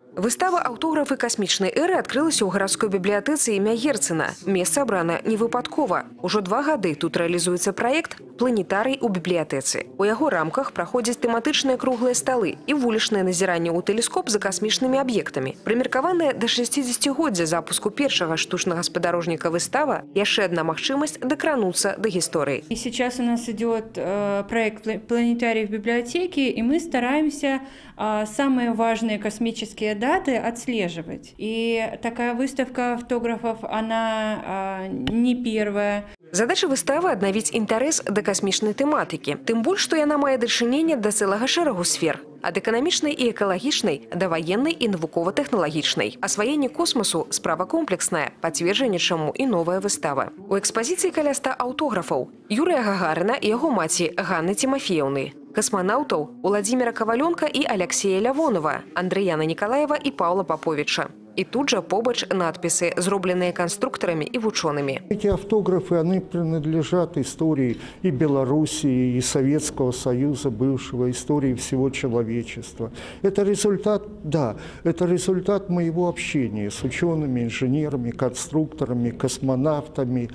Выстава «Аўтографы касмічнай эры» адкрылася ў гарадской бібліятэцы імя Герцена. Месца абрана не выпадкова. Ужо 2 гады тут рэалізуецца праект «Планетарый у бібліятэцы». У яго рамках праходзяць тэматычныя круглыя сталы і вулічнае назіранне ў тэлескоп за касмічнымі аб'ектамі. Прымеркаваная да 60-годдзя запуску першага штучнага спадарожніка выстава яшчэ одна магчымасць дакрануцца да гісторыі. И сейчас у нас идет проект «Планетарий в библиотеке», и мы стараемся самые важные космические даты отслеживать. И такая выставка автографов, она не первая. Задача выставы – аднавіць інтарэс да касмічнай тэматыкі. Тым больш, што яна мае дачыненне да цэлага шэрагу сфер. Ад эканамічнай і экалагічнай да ваеннай і навукова-тэхналагічнай. Асваенне космосу – справа комплексная, пацверджанне чаму і новая выстава. У экспазіцыі каля 100 аўтографаў. Юрыя Гагарына і яго маці Ганны Тимофеевны. Космонавтаў Владимира Коваленка и Алексея Лявонова, Андреяна Николаева и Павла Поповича. И тут же побач надписи, зробленные конструкторами и учеными. Эти автографы, они принадлежат истории и Белоруссии, и Советского Союза бывшего, истории всего человечества. Это результат, да, это результат моего общения с учеными, инженерами, конструкторами, космонавтами.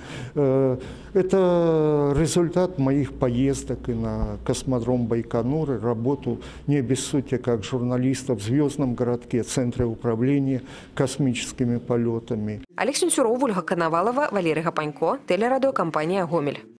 Это результат моих поездок и на космодром Байконур, и работу не обессудьте как журналиста в Звездном городке, Центре управления космическими полетами. Олег Сенцюров, Ольга Коновалова, Валерий Гапанько, телерадиокомпания «Гомель».